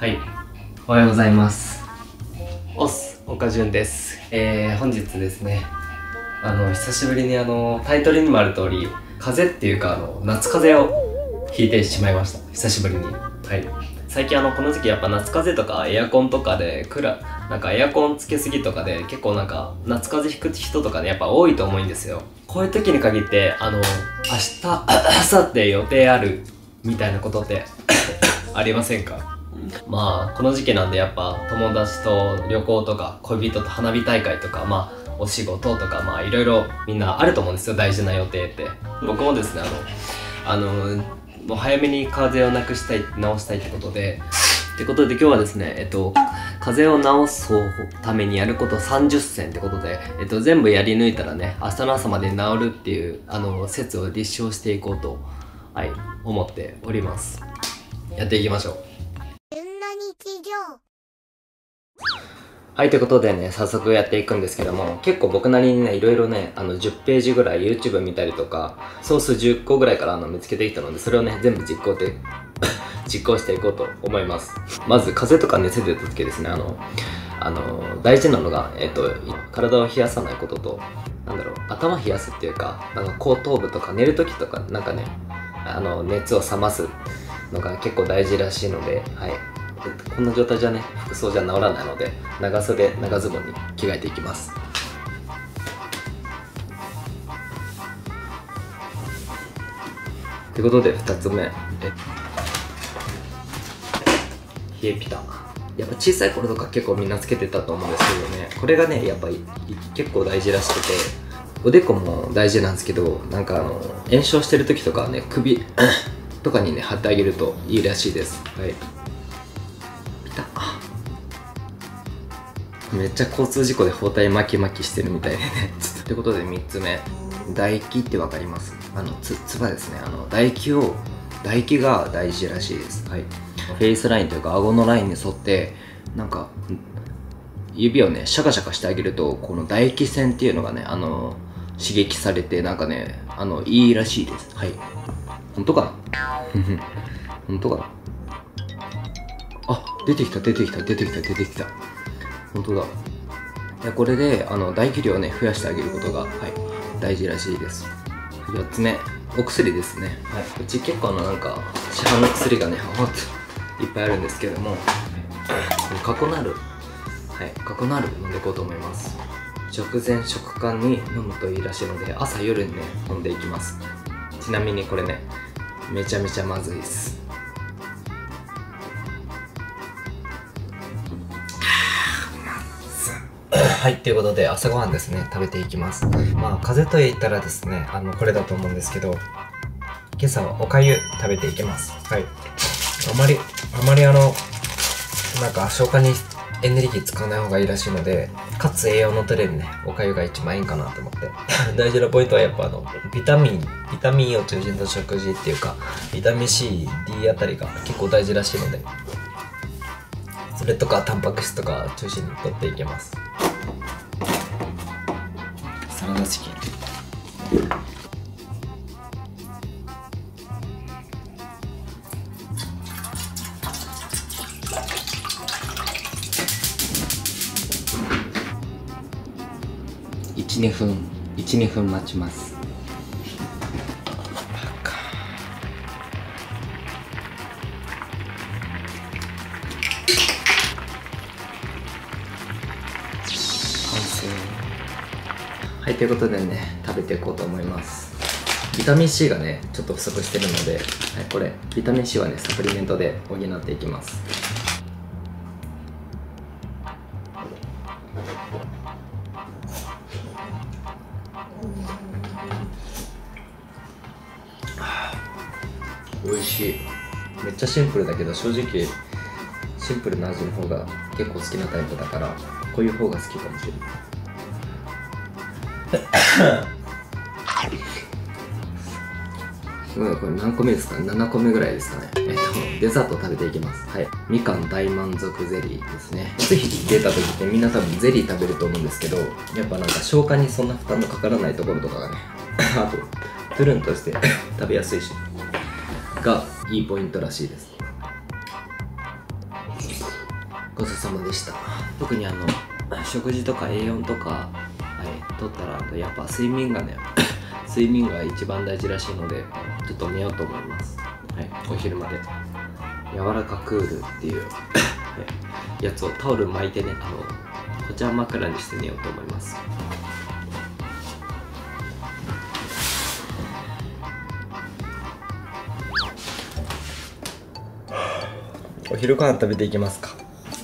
はい、おはようございます。 岡潤です。 本日ですね、久しぶりにタイトルにもある通り、風邪っていうか夏風邪をひいてしまいました。久しぶりに。はい。最近この時期やっぱ夏風邪とかエアコンとかでなんかエアコンつけすぎとかで結構なんか夏風邪ひく人とかねやっぱ多いと思うんですよ。こういう時に限って明日明後日予定あるみたいなことってありませんか？まあこの時期なんでやっぱ友達と旅行とか恋人と花火大会とかお仕事とかいろいろみんなあると思うんですよ、大事な予定って。僕もですねもう早めに風邪を治したいってことで今日はですね風邪を治すためにやること30選ってことで全部やり抜いたらね明日の朝まで治るっていう説を立証していこうと思っております。やっていきましょう。はい、ということでね、早速やっていくんですけども、結構僕なりにね、いろいろね、10ページぐらい YouTube 見たりとか、ソース10個ぐらいから見つけてきたので、それをね、全部実行していこうと思います。まず、風邪とか熱出た時ですね、大事なのが、体を冷やさないことと、頭冷やすっていうか、後頭部とか寝る時とか、なんかね、熱を冷ますのが結構大事らしいので、はい。こんな状態じゃね、服装じゃ治らないので、長袖、長ズボンに着替えていきます。ということで、2つ目。冷えピタ。やっぱ小さい頃とか結構みんなつけてたと思うんですけどね、これがね、やっぱり結構大事らしくて、おでこも大事なんですけど、なんか炎症してる時とかはね、首とかにね、貼ってあげるといいらしいです。はい。めっちゃ交通事故で包帯巻きしてるみたいでねということで3つ目、唾液ってわかります？つばですね。唾液が大事らしいです。はい。フェイスラインというか顎のラインに沿ってなんか指をねシャカシャカしてあげると、この唾液腺っていうのがね刺激されてなんかねいいらしいです。はい。本当かな本当かなあ、出てきた。本当だ。いや、これで唾液量をね増やしてあげることが、大事らしいです。4つ目、お薬ですね。はい、うち結構なんか市販の薬がねいっぱいあるんですけども、カコナル飲んでいこうと思います。食前食間に飲むといいらしいので、朝夜にね飲んでいきます。ちなみにこれねめちゃめちゃまずいです。はい、ということで朝ごはんですね、食べていきます。風邪と言ったらですね、これだと思うんですけど、今朝はおかゆ食べていきます。はい。あまりなんか消化にエネルギー使わない方がいいらしいので、かつ栄養の取れるね、おかゆが一番いいかなと思って。大事なポイントはやっぱビタミンを中心と食事っていうか、ビタミンC、D あたりが結構大事らしいので、それとかタンパク質とか中心に取っていきます。サラダチキン。12分待ちます。はい、ということでね、食べていこうと思います。ビタミン C がね、ちょっと不足してるので、これ、ビタミン C はね、サプリメントで補っていきます。美味しい。めっちゃシンプルだけど、正直、シンプルな味の方が結構好きなタイプだから、こういう方が好きかもしれない。これ何個目ですかね。7個目ぐらいですかね。デザートを食べていきます。はい。みかん大満足ゼリーですね。ぜひ出た時ってみんな多分ゼリー食べると思うんですけど、やっぱなんか消化にそんな負担のかからないところとかがね、あと、トゥルンとして食べやすいし、がいいポイントらしいです。 ごちそうさまでした。特に食事とか栄養とか、取ったらやっぱ睡眠がね睡眠が一番大事らしいので、ちょっと寝ようと思います。お昼まで柔らかクールっていうやつをタオル巻いてね、こちら枕にして寝ようと思います。 お昼ご飯食べていきますか。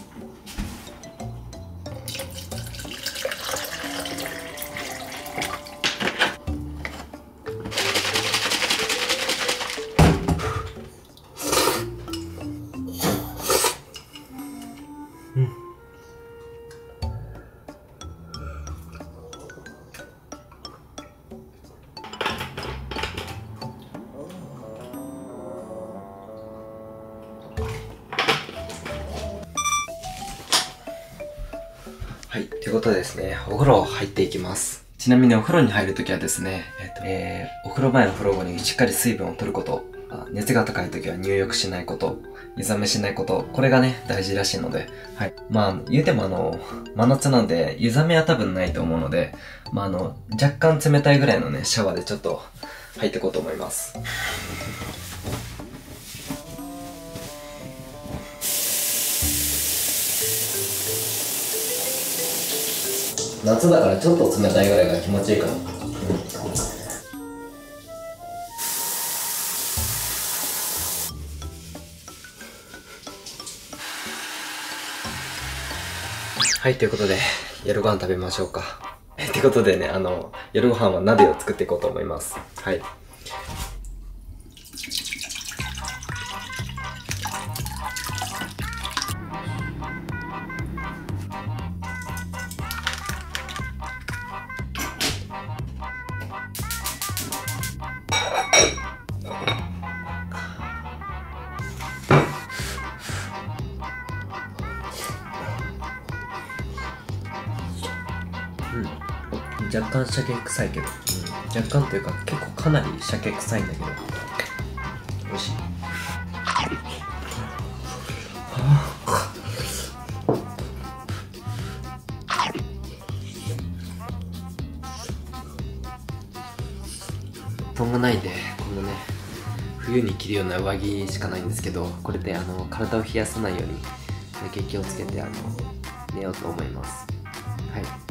はい、ということでですね、お風呂入っていきます。ちなみにお風呂に入るときはですね、お風呂前お風呂後にしっかり水分を取ること、熱が高いときは入浴しないこと、湯冷めしないこと、これがね、大事らしいので、はい。言うても真夏なんで、湯冷めは多分ないと思うので、若干冷たいぐらいのね、シャワーでちょっと入っていこうと思います。夏だからちょっと冷たいぐらいが気持ちいいかな。はい、ということで夜ご飯食べましょうか。ということでね、夜ご飯は鍋を作っていこうと思います。はい。若干鮭臭いけど、若干というか結構かなり鮭臭いんだけど美味しい。布団がないんで、このね冬に着るような上着しかないんですけど、これで体を冷やさないように気をつけて寝ようと思います。はい。